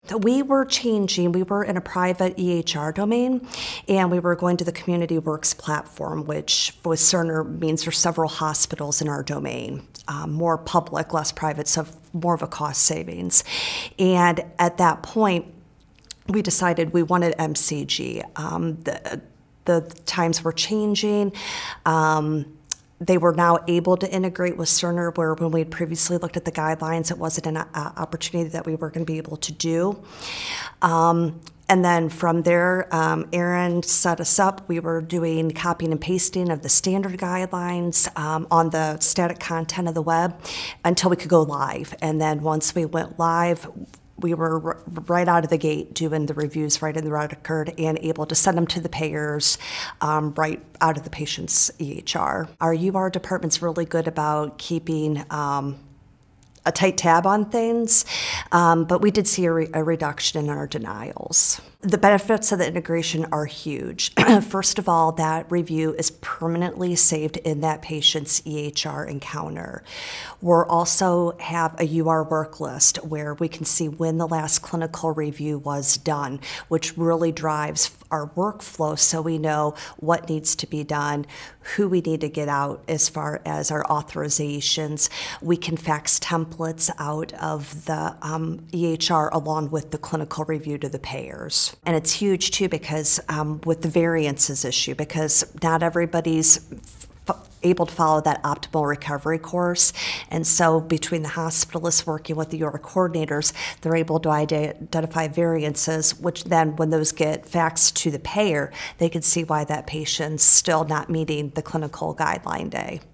We were changing, we were in a private EHR domain, and we were going to the Community Works platform, which with Cerner means there's several hospitals in our domain. More public, less private, so more of a cost savings. And at that point, we decided we wanted MCG. The times were changing. They were now able to integrate with Cerner, where when we had previously looked at the guidelines, it wasn't an opportunity that we were going to be able to do. And then from there, Aaron set us up. We were doing copying and pasting of the standard guidelines on the static content of the web until we could go live. And then once we went live, we were right out of the gate doing the reviews right in the record and able to send them to the payers right out of the patient's EHR. Our UR department's really good about keeping a tight tab on things, but we did see a reduction in our denials. The benefits of the integration are huge. First of all, that review is permanently saved in that patient's EHR encounter. We'll also have a UR work list where we can see when the last clinical review was done, which really drives our workflow so we know what needs to be done, who we need to get out as far as our authorizations. We can fax templates out of the EHR along with the clinical review to the payers. And it's huge too because with the variances issue, because not everybody's able to follow that optimal recovery course. And so between the hospitalists working with the UR coordinators, they're able to identify variances, which then when those get faxed to the payer, they can see why that patient's still not meeting the clinical guideline day.